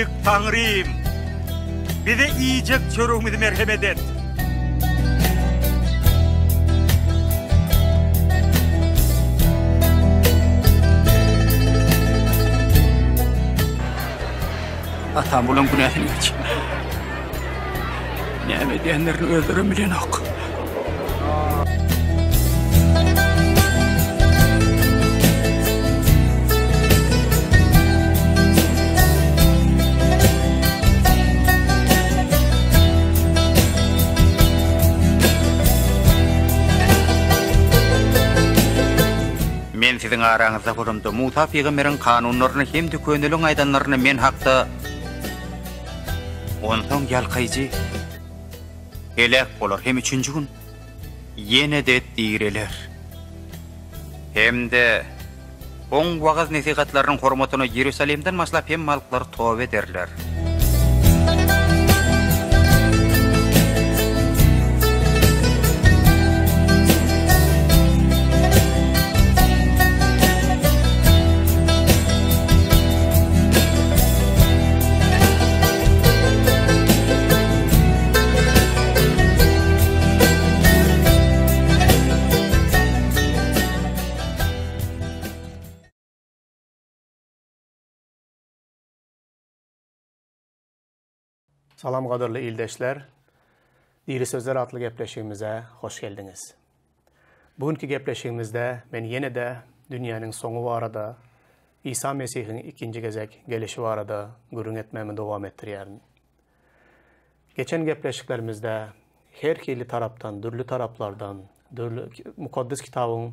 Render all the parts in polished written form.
büyük Tanrım, bize iyice çorumuzu merhamet et. Atam bulan günahını geç. Neme diyenlerini öldürün bilen ok. Men sizin aranızda kurumda Musa peygamberin kanunlarını hem de könülün aydanlarını men hakta ondan yalkayıcı elek olur hem üçüncü gün yine de direler hem de on vağız nesihatlarının hormatını Yerusalim'den maslap hem malklar tövbe derler. Salam qadirli ildeşler, Diri Sözler adlı gepleşigimize hoş geldiniz. Bugünkü gepleşigimizde men yine de dünyanın sonu barada, İsa Mesih'in ikinci gezek gelişi barada gürün etmemi devam ettirýärin. Geçen gepleşiklerimizde her kili taraptan, dürlü taraplardan, dürlü mukaddes kitabın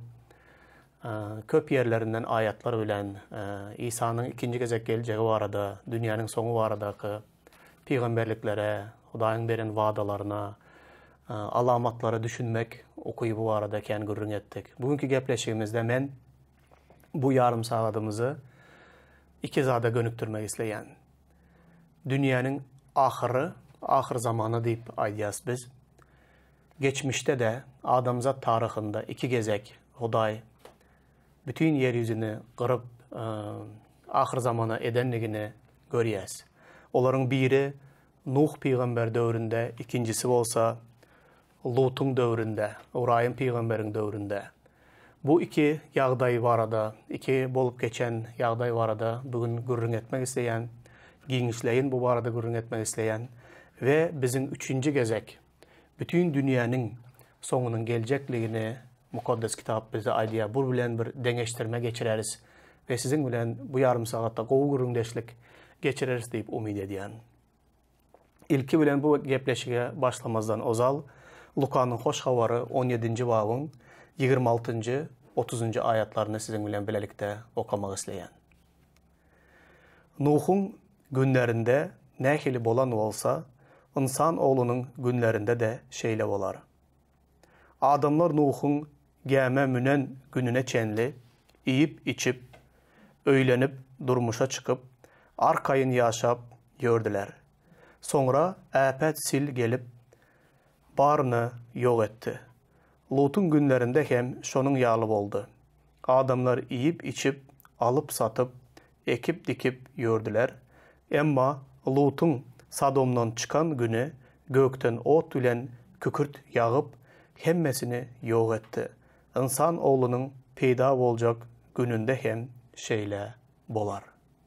köp yerlerinden ayetler bilen İsa'nın ikinci gezek geleceği barada, dünyanın sonu baradaki peygamberliklere, Hudaýyň beren wadalarına, alamatlara düşünmek okuýup bu arada kän gürrüň etdik. Bugünkü gepleşigimizde men bu yarım saatimizi iki zada gönükdirmek isleýän. Dünýäniň ahir zamanı diýip aýdýas biz. Geçmişte de adamzat tarihinde iki gezek Hudaý bütün ýerýüzini gyryp ahir zamana edenligini görýäs. Olaryň biri Nuh peygamber döwründe, ikincisi bolsa Lut'un döwründe, Ibrahim peygamberiň döwründe. Bu iki ýagdaý barada, iki bolup geçen ýagdaý barada bugün gürrüň etmek isleýän, giňişleýin bu barada gürrüň etmek isleýän we biziň üçinji gezek bütün dünýäniň soňunyň geljekligini mukaddes kitap bize aýdýar. Bu bilen bir deňeşdirme geçireriz we siziň bilen bu yarım saatda gowy gürrüňdeşlik geçireriz diýip umyd edýän. İlki bilen bu gepleşige başlamazdan ozal Lukanyň hoş habary 17-nji babyň 26-njy 30-njy ayatlaryny siziň bilen bilelikde okamak isleýän. Nuh'un günlerinde nähili bolan bolsa, insan oğlunun günlerinde de şeýle bolar. Adamlar Nuh'un gäme münen gününe çenli, iyip içip, öýlenip, durmuşa çıkıp, arkayın yaşap gördüler. Sonra äpet sil gelip barını yok etti. Lut'un günlerinde hem şonun ýaly boldu. Adamlar iyip içip, alıp satıp, ekip dikip gördüler. Emma Lut'un Sadomdan çıkan güne gökten ot bilen kükürt yağıp hemmesini yok etti. İnsan oğlunun peyda bolacak gününde hem şeýle bolar.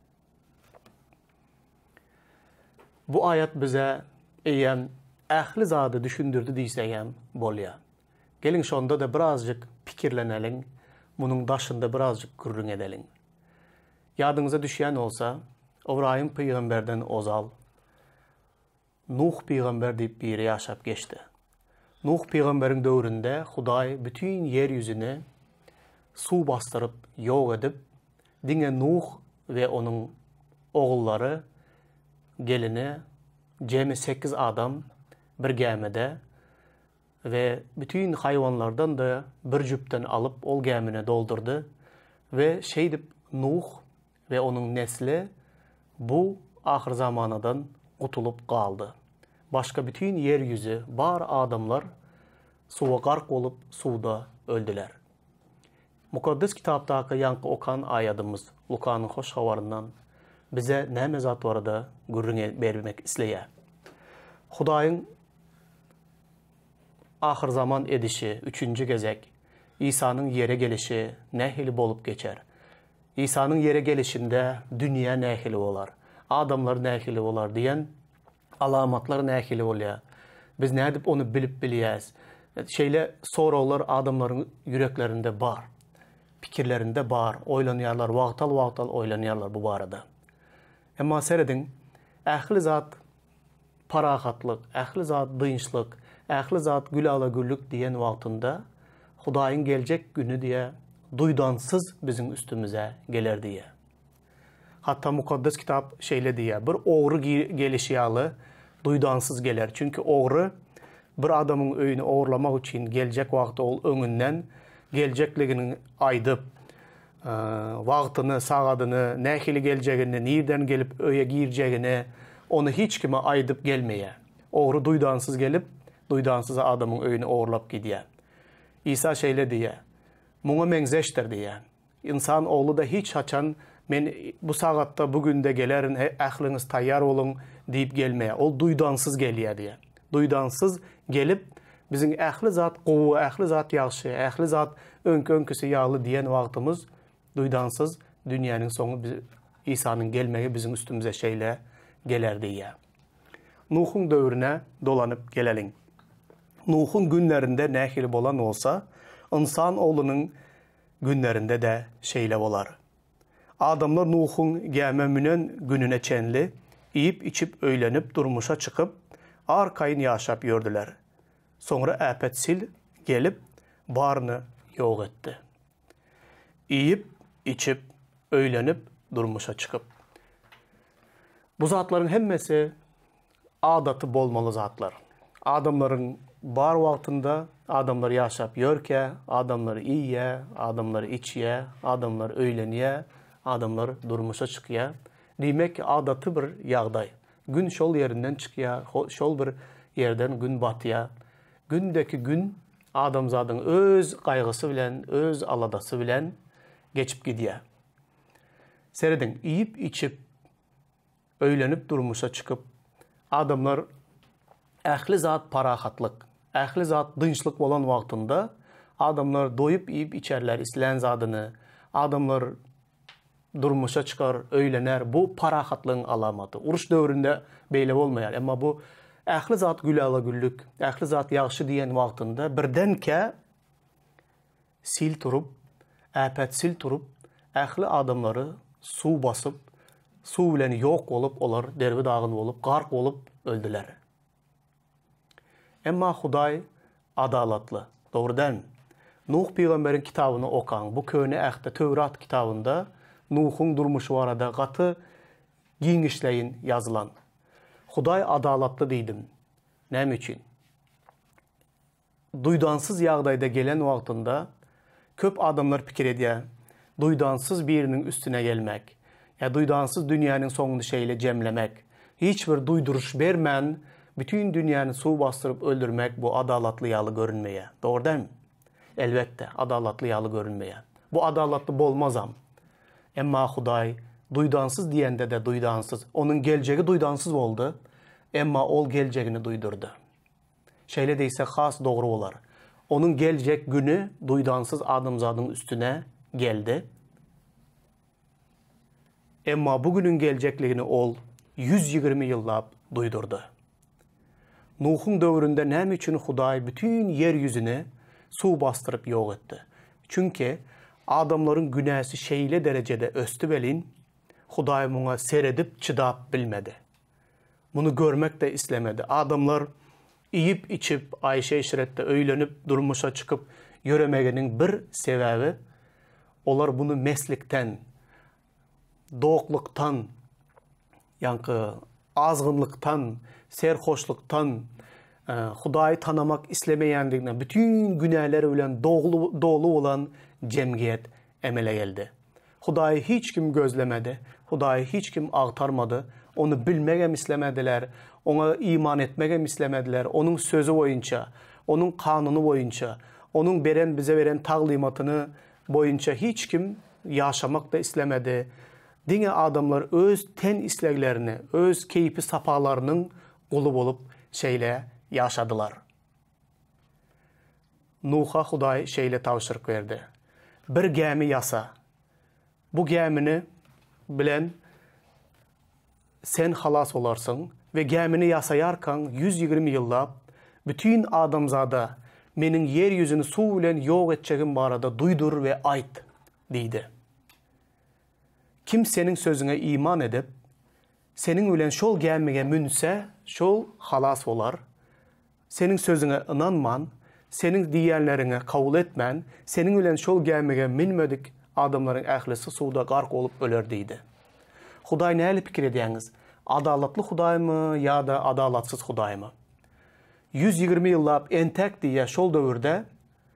Bu ayet bize eýem ähli zady düşündürdi diýsegem bolýar. Gelin şonda da birazcık pikirleneliň, munyň daşynda birazcık gürrüň edeliň. Ýadyňyza düşýän olsa, Ibrahim peygamberden ozal Nuh peygamber diýip biri ýaşap geçti. Nuh peygamberiň döwründe Hudaý bütün ýerýüzini suw bastyryp ýok edip, diňe Nuh we onuň oğullary, gelini, jemi 8 adam bir gemide ve bütün hayvanlardan da bir jüpten alıp ol gemine doldurdu ve şeydip Nuh ve onun nesli bu ahir zamanadan utulup kaldı. Başka bütün yeryüzü bar adamlar suwa gark olup suwda öldüler. Mukaddes kitapdaky ýanky okan ayadymız Lukanyň hoş habaryndan bize näme zat barada gürrüňe bermek isleýär. Hudaýyň ahir zaman edişi, 3-nji gezek, İsa'nın yere gelişi nähili bolup geçer. İsa'nın yere gelişinde dünya nähili bolar, adamlar nähili bolar diýen alamatlar nähili bolýar. Biz nädip onu bilip bilýäs. Şeýle sorawlar adamlaryň yüreklerinde bar, pikirlerinde bar, oýlanýarlar, wagtal oýlanýarlar bu barada. Emma seredin, ähli zat parahatlyk, ähli zat dynçlyk, ähli zat gülala güllük diýen wagtynda Hudaýyň geljek günü diye duydansız bizim üstümüze geler diye. Hatta mukaddes kitap şeýle diye, bir ogry gelişi ýaly duydansız geler. Çünkü ogry bir adamın öýüni ogurlamak üçin geljek wagty ol öňünden geljekligini aýdyp, wagtyny, sagadyny, nähili geljegini, nirden gelip öýe girjegini onu hiç kime aýdyp gelmeýär. Ogry duydansız gelip, duydansız adamın öýüni ogurlap gidýär. İsa şeýle diýär. Muňa meňzeşdir diýär. İnsan oğlu da hiç haçan men bu sagatda bugün de gelerin, ähliňiz taýýar bolun diýip gelmeýär. Ol duydansız gelýär diýär. Duydansız gelip biziň ähli zat gowy, ähli zat ýagşy, ähli zat öňküsi ýaly diýen wagtymyz duydansız dünýäniň soňu İsa'nın gelmegi bizim üstümüze şeýle geler diýär. Nuhun döwrüne dolanyp geleliň. Nuhun günlerinde nähili bolan olsa, insan oğlunun günlerinde de şeýle bolar. Adamlar Nuhun gämeminen gününe çenli, iyip içip öýlenip durmuşa çıkıp, arkaýyn ýaşap ýördüler. Sonra äpetsil gelip baryny ýok etdi. Iyip içip öýlenip durmuşa çıkıp. Bu zatlaryň hemmesi adaty bolmaly zatlar. Adamlaryň bar wagtynda adamlar ýaşap ýörke, adamlar iýe, adamlar içýe, adamlar öýlenýe, adamlar durmuşa çykýa. Diýmek ki adaty bir ýagdaý. Gün şol ýerinden çykýa, şol bir ýerden gün batýa. Gündeki gün adamzadyň öz gaýgysy bilen, öz aladasy bilen geçip gidýär. Seredin, iýip içip öýlenip durmuşa çıkıp adamlar ähli zat parahatlyk, ähli zat dynçlyk bolan wagtynda adamlar doyup iýip içerler islen zadyny, adamlar durmuşa çıkar, öýlener. Bu parahatlygyň alamaty. Uruş döwründe beýle bolmaýar, emma bu ähli zat gülala güllük, ähli zat ýagşy diýen wagtynda birdenke sil turup, äpetsil turup, ähli adamlary suw basyp, suw bilen ýok bolup, olar derbi dağın bolup, gark bolup öldüler. Emma Hudaý adalatly. Dogrudan Nuh peýgamberiň kitabyny okaň. Bu köne ähde Tövrat kitabynda Nuhun durmuşy barada gaty giňişleýin ýazylan. Hudaý adalatly diýdim. Näme üçin? Duydansız ýagdaýda gelen wagtynda köp adamlar pikir edýär. Duydansız biriniň üstüne gelmek, ya duydansız dünýäniň soňuny şeýle jemlemek, hiç bir duyduruş bermän, bütün dünýäni suw bastyryp öldürmek bu adalatly ýaly görünmeýär. Dogrudan? Elbetde adalatly ýaly görünmeýär. Bu adalatly bolmazam. Emma Hudaý duydansız diýende de duydansız. Onun geljegi duydansız boldy, emma ol geljegini duydurdy. Şeýle diýse has dogry bolar. Onun geljek günü duydansız adamzadyň üstüne geldi. Emma bugünün geljekligini ol 120 ýyllap duydurdy. Nuhun döwründe näme üçin Hudaý bütün yer ýüzüni suw bastyryp ýok etdi? Çünki adamlaryň günäsi şeýle derejede östü belin, Hudaý muňa seredip çydap bilmedi. Bunu görmek de islemedi. Adamlar iýip içip, aýşe işretde öýlenip durmuşa çıkıp ýöremegeniň bir sebäbi, olar bunu meslikten, dokluktan, yankı azgınlıktan, serhoşluktan, Hudaýy tanamak islemeýändiginden, bütün günäleri bilen dolu olan cemgiyet emele geldi. Hudaýy hiç kim gözlemedi, Hudaýy hiç kim agtarmadı, onu bilmege islemediler, ona iman etmege islemediler, onun sözü boyunça, onun kanunu boyunça, onun bize veren taglimatyny boyunça hiç kim yaşamak da islemedi, Diňe adamlar öz ten isleglerini, öz keypi sapalarının qulu bolup şeýle ýaşadylar. Nuh'a Hudaý şeýle tawşyryk berdi. Bir gämi ýasa. Bu gämini bilen sen halas olarsın ve gämini ýasaýarkan 120 ýyllap bütün adamzada menin yer yüzünü su bilen ýok etjegim barada duydur ve aýt diýdi. Kim senin sözüne iman edip senin bilen şol gämige münse şol halas bolar. Senin sözüne inanman, senin diýenlerine kabul etmen, senin bilen şol gämige minmedik adamların ählisi suda gark olup öler diýdi. Hudaý näle pikir edýäňiz? Adalatly Hudaýmy ýa-da adalatsyz Hudaýmy? 120 ýyllap entek diýe şol döwürde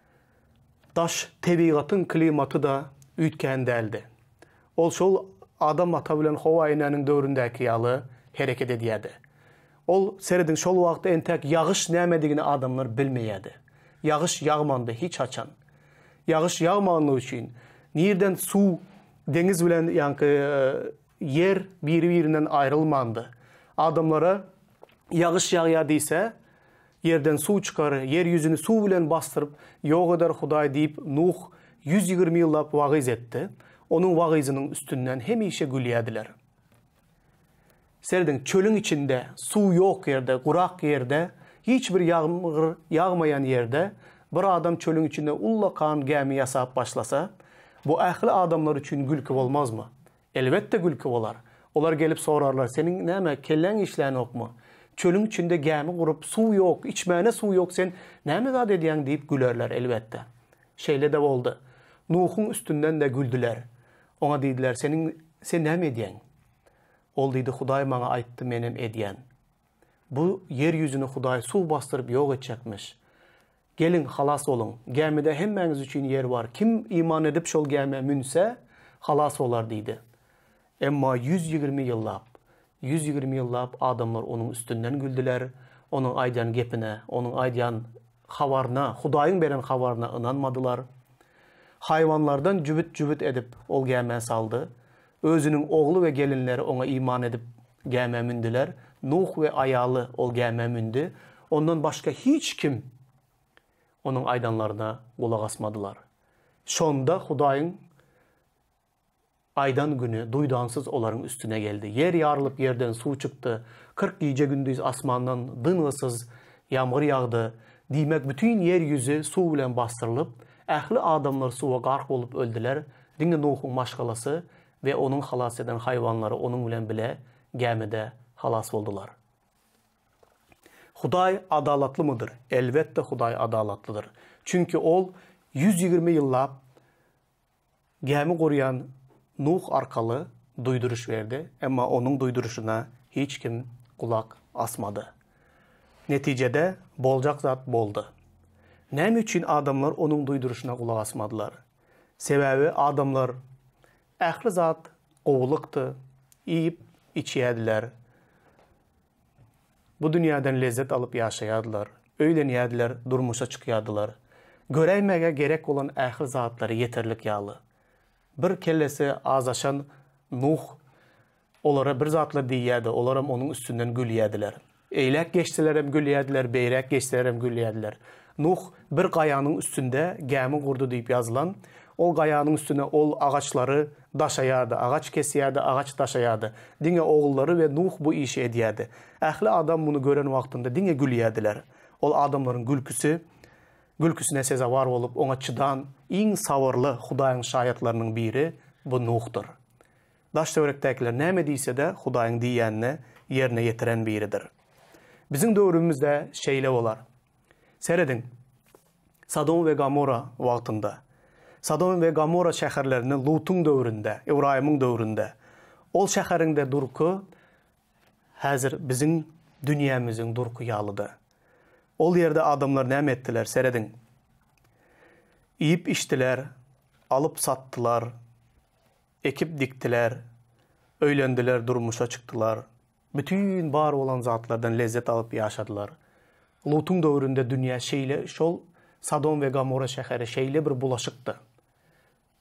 daş tebigatın klimaty da üýtken däldi. Ol şol adam ata bilen Hawa enäniň döwründäki ýaly hereket edýärdi. Ol serediň şol wagtda entek ýagyş nämedigini adamlar bilmeýärdi. Ýagyş ýagmandy hiç açan. Ýagyş ýagmanlygy üçin nirden su deniz bilen yer biri-birinden ayrılmandy. Adamlara ýagyş ýagýar diýse yerden su çıkar, yer yüzünü su bilen bastırıp ýok eder Hudaý diýip Nuh 120 ýyllap wagyz etdi. Onun wagyzynyň üstünden hemişe gülýärdiler. Serdiň çölüň içinde, su ýok ýerde, gurak ýerde, hiç bir ýağmur ýagmayan ýerde bir adam çölüň içinde ullakan gämi ýasap başlasa, bu ähli adamlar üçin gülki bolmazmy? Elbetde gülki bolar. Olar gelip sorarlar, senin näme kellen işlän okmy? Çölüň içinde gämi gurup su ýok, içmäne su ýok, sen näme zat edýäň diýip gülerler elbetde. Şeýle de boldy. Nuh'un üstünden de güldüler. Ona diýdiler, sen näme edýäň? Ol diýdi, Hudaý maňa aýtdy, menem edýän. Bu yer yüzüni Hudaý su bastırıp ýok etjekmiş. Gelin halas olun. Gämide hemmäňiz üçin yer bar. Kim iman edip şol gäme münse halas olar diýdi. Emma 120 ýyllap adamlar onun üstünden güldüler. Onun aýdyan gepine, onun aýdyan habarına, Hudaýyň beren habarına inanmadylar. Hayvanlardan jübüt edip ol gäme saldy. Özünün oğlu ve gelinleri ona iman edip gäme mündüler. Nuh ve ayalı ol gäme mündü. Ondan başka hiç kim onun aydanlarına kulak asmadılar. Şonda Hudaýyň aydan günü duydansız oların üstüne geldi. Yer yarılıp yerden su çıktı. 40 gece gündüz asmandan dınğısız yağmur yağdı. Diýmek bütün yer yüzü su bilen bastırılıp ähli adamlar suwa gark olup öldüler. Diňe Nuh'un maşgalası ve onun halas eden hayvanları onun bilen bile gämide halas boldular. Hudaý adalatly mıdır? Elbette Hudaý adalatlydyr. Çünkü ol 120 ýyllap gämi gorýan Nuh arkalı duyduruş verdi. Ama onun duyduruşuna hiç kim kulak asmadı. Neticede boljak zat boldu. Näme üçin adamlar onun duyduruşuna kulak asmadılar? Sebebi adamlar ähli zat gowlukdy, iýip içýärdiler. Bu dünýäden lezzet alıp ýaşaýardylar, öýlenýärdiler, durmuşa çykýardylar. Göreýmege gerek olan ähli zatlary yeterlik ýaly. Bir kellesi azaşan Nuh olara bir zatlar diýýärdi, olaram onun üstünden gülýärdiler. Eýlek geçtiler hem gülýärdiler, beýrek geçtiler hem gülýärdiler. Nuh bir gaýanyň üstünde gämi gurdu diýip ýazylan. Ol gaýanyň üstüne ol agaçlary daşaýardy, agaç kesýärdi, agaç daşaýardy. Diňe oğulları ve Nuh bu işi edýärdi. Ähli adam bunu gören wagtynda diňe gülýärdiler. Ol adamlaryň gülküsüne sezawar bolup oňa çıdan iň sabarly Hudaýyň şaýatlarynyň biri bu Nuh'dur. Daş döwrekdekiler näme diýse de Hudaýyň diýenini ýerine ýetiren biridir. Bizim döwrümizde şeýle bolar. Serediň Sodom ve Gomorra wagtynda Sodom ve Gomorra şäherlerini Lut'un döwründe, Ibrahim'in döwründe ol şäherinde durku häzir bizim dünýämiziň durku ýalydy. Ol yerde adamlar näme etdiler? Serediň iýip içdiler, alıp sattılar, ekip diktiler, öýlendiler, durmuşa çykdylar. Bütün bar olan zatlardan lezzet alıp ýaşadylar. Lut'un döwründe dünýä şeýle şol Sodom ve Gomorra şäheri şeýle bir bulaşykdy.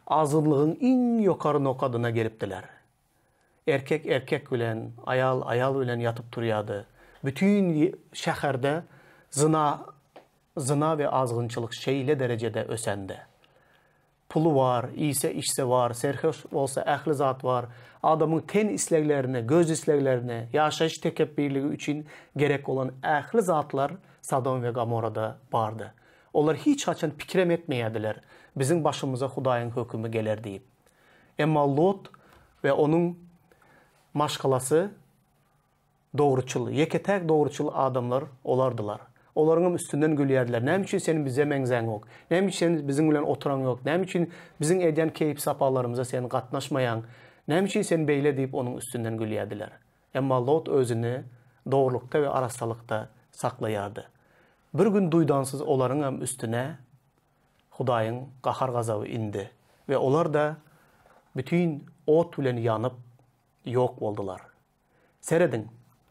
azınlığın en yukarı nokadına gelipdiler. Erkek erkek bilen, ayal ayal bilen yatıp duruyordu. Bütün şehirde zina ve azgınçılık şeyle derecede ösendi. Pulu var, iyisi işse var, serhoş olsa ehli zat var. Adamın ten isleglerine, göz isleglerine, yaşayış tekebbirliği için gerek olan ehli zatlar Sodom ve Gomorra'da vardı. Onlar hiç açan pikrem etmeyediler. Bizim başımıza Hudayın hükmü gelir deyip. Emma Lot ve onun maşgalası doğruçul, yeketek doğruçul adamlar olardılar. Onların üstünden gülüyerdiler. Ne için senin bize menzen yok? Ne için bizim bilen oturan yok? Ne için bizim eden keyip sapalarımıza senin katnaşmayan? Ne için sen beyle deyip onun üstünden gülüyerdiler. Emma Lot özünü doğrulukta ve arasalıkta saklayardı. Bir gün duydansız onların üstüne Hudayın qahar gazabı indi. Ve onlar da bütün ot bilen yanıp yok oldular. Seyredin.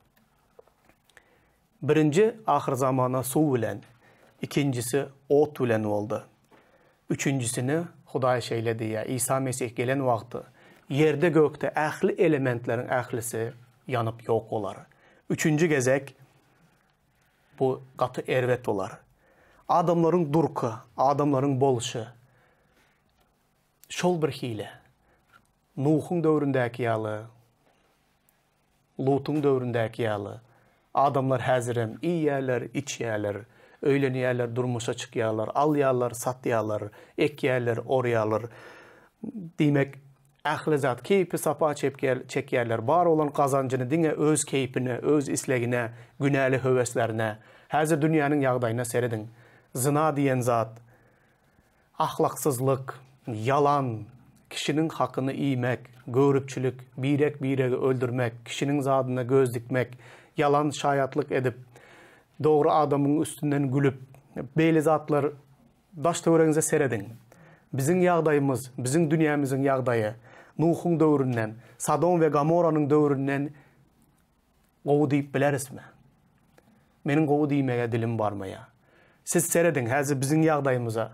Birinci ahir zamana su bilen, ikincisi ot bilen oldu. Üçüncüsünü Huday şeyledi ya, İsa Mesih gelen vakti yerde gökte ähli elementlerin ählisi yanıp yok olar. Üçüncü gezek bu katı ervet olar. Adamların durku, adamların boluşu. Şol bir hile. Nuh'un dövründeki yalı, Lut'un dövründeki yalı. Adamlar hazırem, iyi yerler, iç yerler, öğlen yerler, durmuşa çık yerler, al yerler, sat yerler, ek yerler, or yerler. Demek, ahli zat keypi sapa çek yerler, bar olan kazancını dine öz keypine, öz islegine, günahlı höveslerine, hazır dünyanın yağdayına seredin. Zina diyen zat, ahlaksızlık, yalan, kişinin hakkını iymek, görüpçülük, birek öldürmek, kişinin zadına göz dikmek, yalan şayatlık edip, doğru adamın üstünden gülüp, beyli zatlar başta öğrenize seredin. Bizim yağdayımız, bizim dünyamızın yağdayı, Nuh'un dövründen, Sodom ve Gomorra'nın dövründen qovu deyip bileriz mi? Menin qovu deymeye dilim barmaya. Siz seredin, hazır bizim yağdayımıza.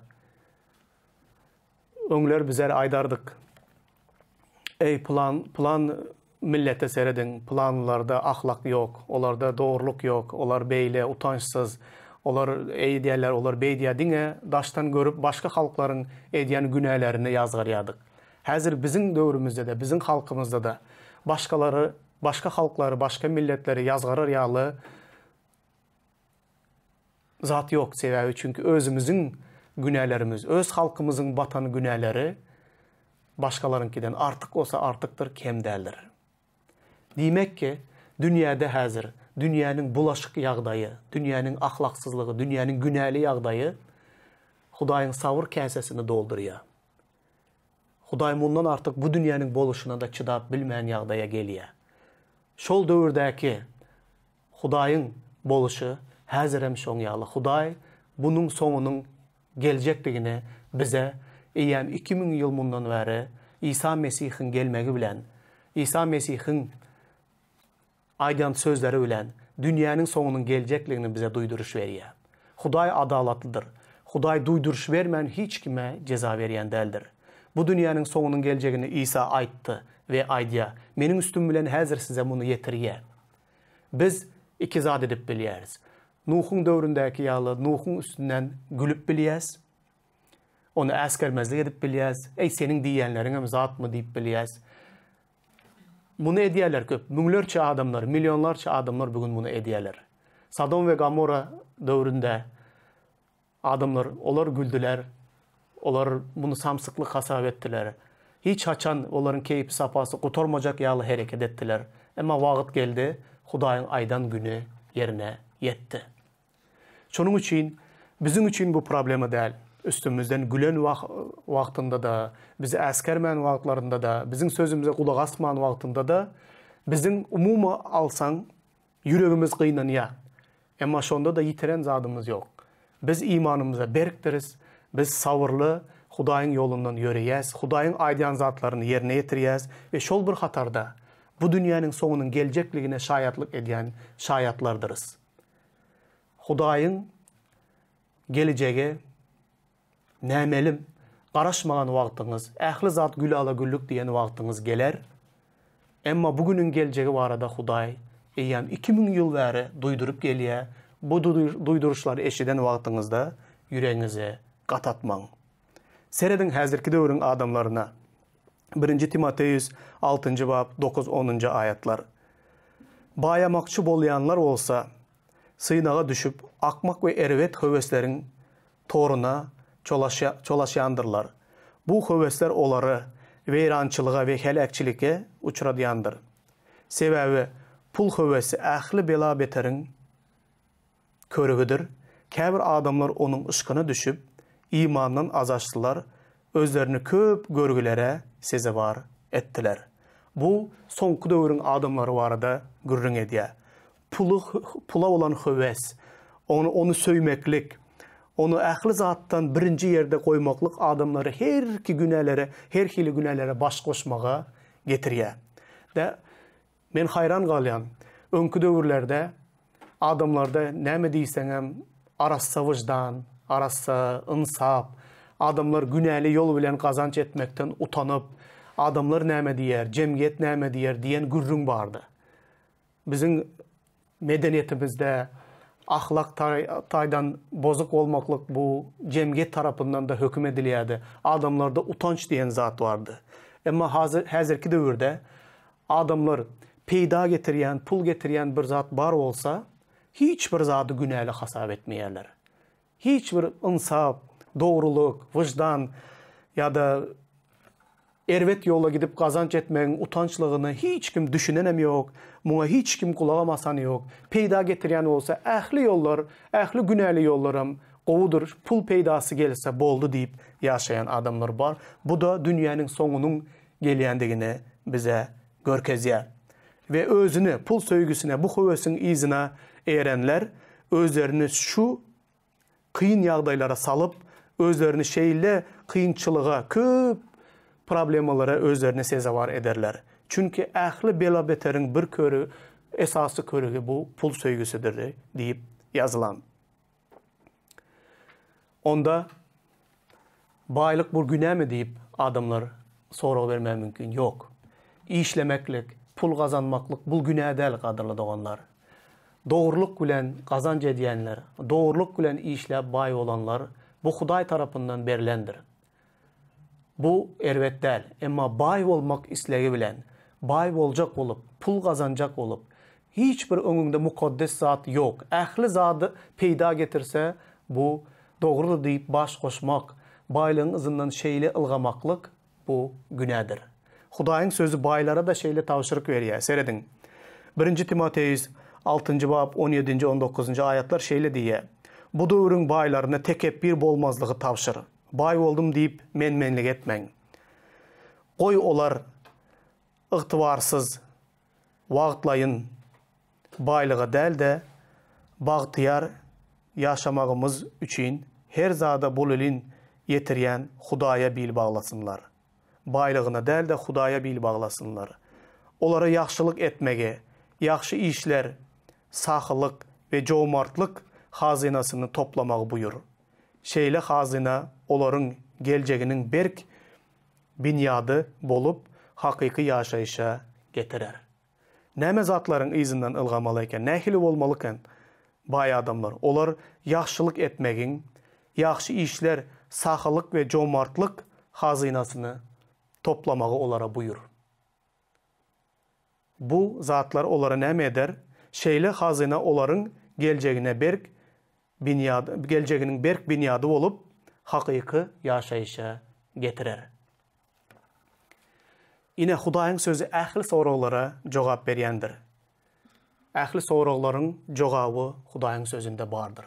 Öňler bizer aydardık. Ey plan millete seredin, planlarda ahlak yok, olarda doğruluk yok, olar beyle, utançsız, olar ey diýerler, olar bey diýär diňe daştan görüp başka halkların edýän günahlarını yazgaryadyk. Hazır bizim döwrümizde de, bizim halkymızda da başkaları, başka halkları, başka milletleri yazgarar ýaly zat yok sebäbi çünkü özümüzün günahlarımız, öz halkımızın batan günahları başkalarınkiden artık olsa artıktır, kem derler. Demek ki dünyada hazır, dünyanın bulaşık yağdayı, dünyanın ahlaksızlığı, dünyanın günahlı yağdayı Hudayın savur kasesini dolduruyor. Huday bundan artık bu dünyanın boluşuna da çydap bilmeyen yağdaya geliyor. Şol dövürdeki Hudayın boluşu hazır hem şoň ýaly. Huday bunun sonunun gelecekdigini bize eýem 2000 ýyl bundan bäri İsa Mesih'in gelmegi bilen, İsa Mesih'in aýdan sözleri bilen dünýäniň sonunun gelecekligini bize duyduruş berýär. Huday adalatlydyr. Huday duyduruş bermän hiç kime ceza berýän däldir. Bu dünýäniň sonunun geljegini İsa aýtdy we aýdýar. Meniň üstüm bilen häzir size muny ýetirýär. Biz iki zat edip bilýäris. Nuh'un dövründeki ýaly Nuh'un üstünden gülüp bilýäs. Onu äskermezlik edip bilýäs. Ey senin diýenleriňem zat mı diýip bilýäs. Bunu edýärler köp. Müňlerçe adamlar, milyonlarça adamlar bugün bunu edýärler. Sodom ve Gomorra dövründe adamlar olar güldüler. Olar bunu samsyklyk hasap etdiler. Hiç açan olaryň keyip sapasy gutarmajak ýaly hereket etdiler. Emma wagt geldi, Hudaýyň aýdan güni yerine yetdi. Şonuň üçin bizim üçin bu problemi däl. Üstümüzden gülen wagtynda da, bizi äskermän wagtlarynda da, bizim sözümüze kulak asman wagtynda da bizim umumy alsaň yüregimiz gynanýar. Emma şonda da yitiren zadymız yok. Biz imanymyza berkdiriz. Biz sabırlı Hudaýyň ýolundan ýöreýäs, Hudaýyň aýdýan zatlaryny ýerine ýetirýäs we şol bir hatarda bu dünýäniň soňunyň geljekligine şaýatlyk edýän şaýatlardyrys. Hudaýyň geljegi nämelim, qaraşmagan wagtyňyz, ähli zat gül ala güllük diýen wagtyňyz geler. Emma bugünün geljegi barada Hudaý eýem 2000 ýyl bäri duýdurup gelýär. Bu duýduruşlary eşiden wagtyňyzda ýüregiňizi gatatmaň. Seredin häzirki döwrüň adamlaryna 1 Timoteus 6-njy bab 9-10-njy aýatlar. Bayamakçı bolýanlar bolsa, synaga düşüp akmak we erwet höweslerin toruna çolaşýandyrlar. Bu höwesler olary weýrançylyga we helakçylykka uçradýandyr. Sebäbi pul höwesi ähli bela beteriň körügidir. Käbir adamlar onuň ışkyna düşüp imandan azaçdylar, özlerini köp görgülere sezebar ettiler. Bu soňky döwrüň adamlary barada gürrüň edýär. Pula olan höwes, onu söýmeklik, onu ähli zatdan birinci yerde koymaklyk adamları her hili günälere baş koşmaga getirýär. Men hayran galýan. Öňkü döwürlerde adamlarda näme diýseňem arassa wyjdan, arassa insap, adamlar günäli yol bilen kazanç etmekten utanıp, adamlar näme diýer, jemgyýet näme diýer diýen gürrüň bardy. Biziň medeniýetimizde ahlak taýdan bozuk olmaklyk bu jemgyýet tarapyndan da höküm edilýärdi. Adamlarda utanç diýen zat bardy. Emma häzirki döwürde adamlar peýda getirýän, pul getirýän bir zat bar bolsa, hiç bir zady günäli hasap etmeýärler. Hiç bir insap, doğruluk, wyjdan ýa-da erwet ýola gidip kazanç etmegiň utançlygyny hiç kim düşünenem ýok, muňa hiç kim kulagamasan ýok. Peýda getirýän bolsa, ähli ýollar, ähli günäli ýollaram gowudur, pul peýdasy gelse boldu diýip ýaşaýan adamlar bar. Bu da dünýäniň soňunyň gelýändigini bize görkezýär. Ve özünü pul söýgüsine, bu höwesiň izine erenler özlerini şu kıyın ýagdaýlara salıp, özlerini şeýle kıyınçılığa, köp problemalara özlerini sezebar ederler. Çünkü ähli bela beteriň bir körü, esasy körügi bu pul söýgüsidir diýip ýazylan. Onda baýlyk bu günämi diýip adamlar sorag bermäge mümkin yok. İşlemeklik, pul kazanmaklık bu günah däl gadyrly doganlar. Doğruluk bilen kazanç edýänler, doğruluk bilen işläp bay olanlar bu Hudaý tarapyndan berilendir. Bu erwet däl, emma bay bolmak islegi bilen, bay boljak bolup, pul kazanjak bolup, hiç bir öňüňde mukaddes zat yok. Ähli zady peýda getirse, bu dogry diýip baş koşmak, baylygyň ızyndan şeýle ılgamaklyk bu günädir. Hudaýyň sözü baylara da şeýle tawşyryk berýär. Seredin. 1 Timoteus 6-njy bab 17-19-njy aýatlar şeýle diýär. Bu döwrüň baylaryna tekebbir bolmazlygy tawşyr. Bay boldum diýip menmenlik etmeň. Goý olar ygtybarsyz wagtlaýyn baylyga däl de bagtyar ýaşamagymyz üçin her zada bol elin yetirýän Hudaýa bil baglasynlar. Baylygyna däl de Hudaýa bil baglasynlar. Olara ýaxşylyk etmege, ýaxşy işler, sahylyk we jomartlyk hazinasyny toplamagy buyur. Şeýle hazina olaryň geljeginiň berk binyady bolup hakyky ýaşaýşa getirer. Näme zatlaryň izinden ılgamaly eken, nähili bolmaly eken bay adamlar. Olar ýaxşylyk etmegiň, ýaxşy işler, sahylyk we jomartlyk hazinasyny toplamagy olara buyur. Bu zatlar olara näme eder? Şeýle hazina olaryň geljegine berk binyady, geljeginiň berk binyady bolup hakyky ýaşaýşa getirer. Ine Hudaýyň sözü ähli soraglara jogap berýändir. Ähli soraglaryň jogaby Hudaýyň sözünde bardyr.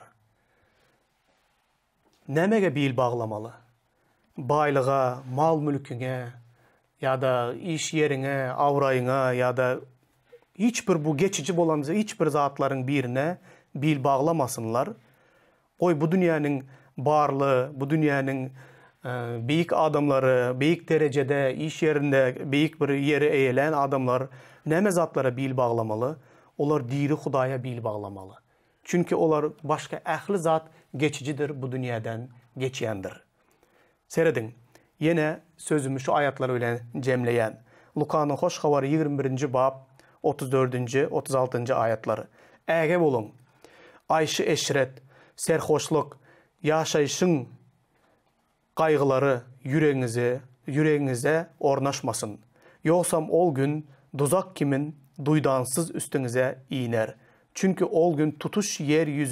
Nämege bil baglamaly? Baylyga, mal mülküňe, ýa-da iş ýeriňe, awraýyňa, ýa-da hiç bir bu geçici bolan hiç bir zatlaryň birine bil baglamasynlar. Goý bu dünýäniň barly, bu dünýäniň beýik adamlary, beýik derejede, iş ýerinde beýik bir ýere eýelen adamlar näme zatlara bil baglamaly? Olar diri Hudaýa bil baglamaly. Çünki olar başka ähli zat geçicidir, bu dünýäden geçýändir. Seredin, Yine sözümü şu ayatlar bilen cemleyen. Luka'nın hoş habarı 21. bab 34. 36. ayatları. Äge bolun. Ayşı eşret, serhoşluk, yaşayışın kaygıları yüreğinize ornaşmasın. Yoksam ol gün duzak kimin duydansız üstünüze iner. Çünkü ol gün tutuş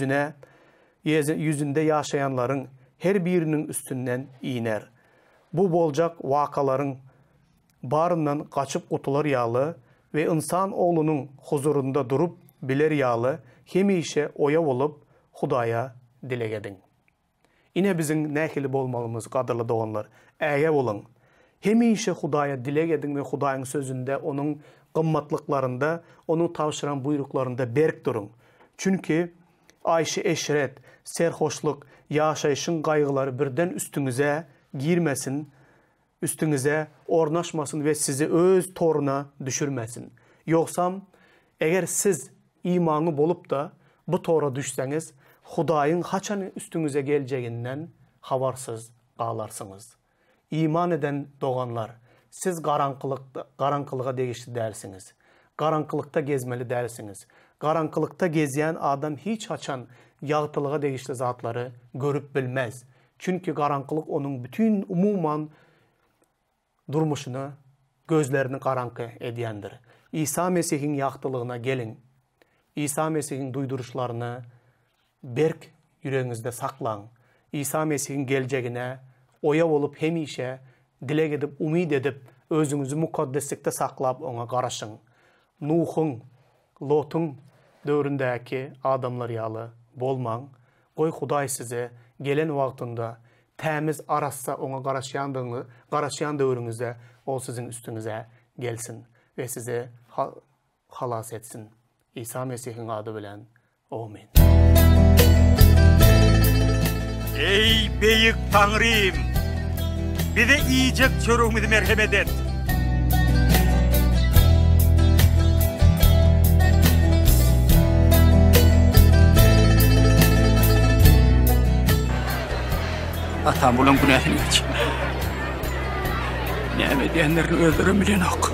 yüzünde yaşayanların her birinin üstünden iner. Bu bolcak vakaların barından kaçıp kutular yağlı ve insan oğlunun huzurunda durup biler yağlı hemişe oya olup Hudaya dile edin. Ine bizim nähili bolmalımız kadırlı doğanlar. Äge bolun. Hemişe Hudaya dile edin ve Hudayın sözünde, onun kımmatlıklarında, onun tavşıran buyruklarında berk durun. Çünkü ayşı eşret, serhoşluk, yaşayışın kaygıları birden üstünüze girmesin, üstünüze ornaşmasın ve sizi öz toruna düşürmesin. Yoksam, eğer siz imanı bolup da bu tora düşseniz, Hudayın haçan üstünüze geleceğinden habarsız qalarsınız. İman eden doğanlar, siz qarankılığa degişli dersiniz. Qarankılıkta gezmeli dersiniz. Qarankılıkta gezeyen adam hiç haçan yağıtılığa degişli zatları görüp bilmez. Çünkü qarankılık onun bütün umuman durmuşunu, gözlerini qarankı ediyendir. İsa Mesih'in yağıtılığına gelin. İsa Mesih'in duyduruşlarını berk yüreğinizde saklan. İsa Mesih'in geleceğine oya olup hemişe dilek edip, umid edip, özünüzü mukaddeslikte saklap ona qaraşın. Nuh'un, Lot'un dövründeki adamlar yalı bolman. Qoy Huday size gelen vaktında temiz arassa ona qaraşyan dövrünüzde o sizin üstünüze gelsin ve size halas etsin. İsa Mesih'in adı bilen. Amin. Ey beyik Tanrım, bize iyicek çörüğümüzü merhamet et. Atam bulan günahını geç. Näme diýenlerini öldürem bilen ok.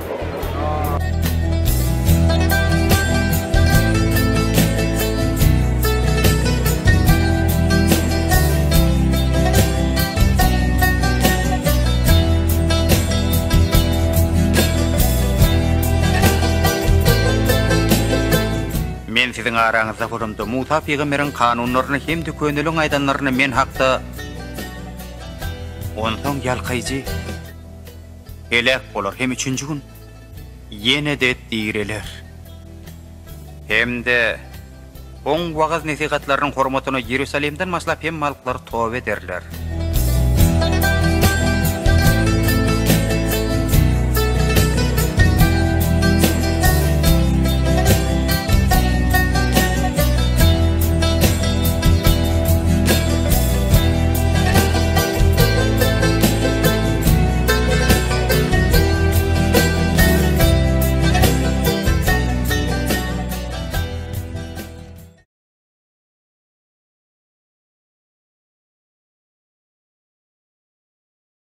Men sizin aranızda kurumda Musa peygamberin kanunlarını hem de könülün aydanlarını men hakta ondan yalqaycı helak bolar hem üçüncü gün yine de direler. Hem de on vağız nesihatlarının hormatına Yerusalim'den maslap hem malklar tövbe derler.